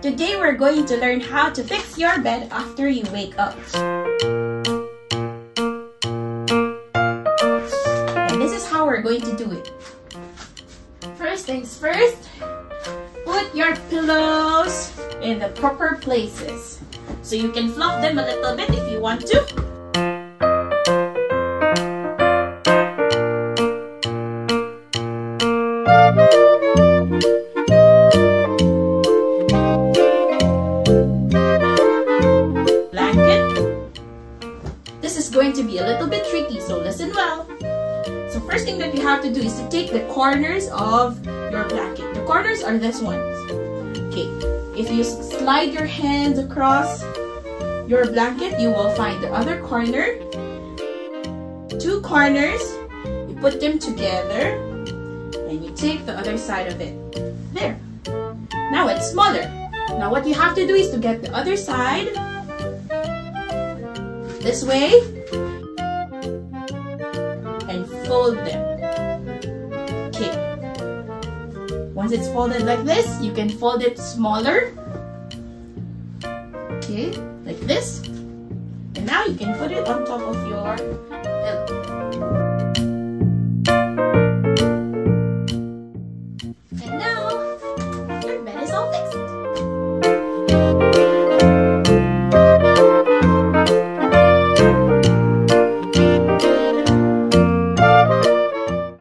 Today we're going to learn how to fix your bed after you wake up. And this is how we're going to do it. First things first, put your pillows in the proper places. So you can fluff them a little bit if you want to. This is going to be a little bit tricky, so listen well. So first thing that you have to do is to take the corners of your blanket. The corners are this ones. Okay, if you slide your hands across your blanket, you will find the other corner. Two corners, you put them together, and you take the other side of it. There. Now it's smaller. Now what you have to do is to get the other side this way and fold them. Okay. Once it's folded like this, you can fold it smaller. Okay, like this. And now you can put it on top of your pillow.